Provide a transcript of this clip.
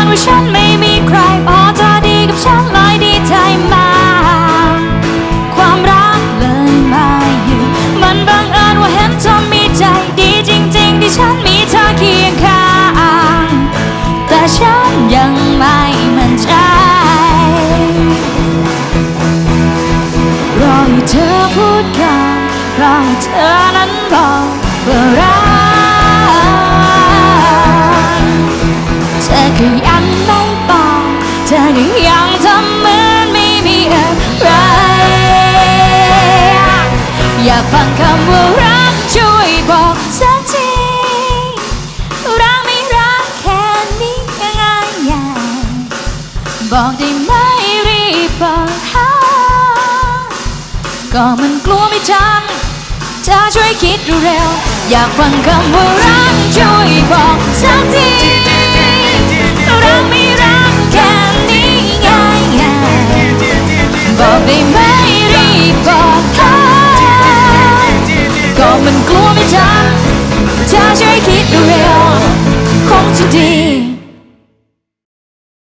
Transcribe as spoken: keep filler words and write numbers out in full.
ว่าฉันไม่มีใครพอเธอดีกับฉันเลยดีใจมากความรักเลยมาอยู่มันบังเอิญว่าเห็นเธอมีใจดีจริงๆที่ฉันมีเธอเคียงข้างแต่ฉันยังไม่มั่นใจรอให้เธอพูดกันรอให้เธอนั้นบอกว่ารักเธอก็ยังไม่บอกเธอก็ยังทำเหมือนไม่มีอะไรอยากฟังคำว่ารักช่วยบอกสักทีรักไม่รักแค่นี้ง่ายง่ายบอกได้ไหมรีบบอกหาก็มันกลัวไม่ทันเธอช่วยคิดเร็วอยากฟังคำว่ารักช่วยบอก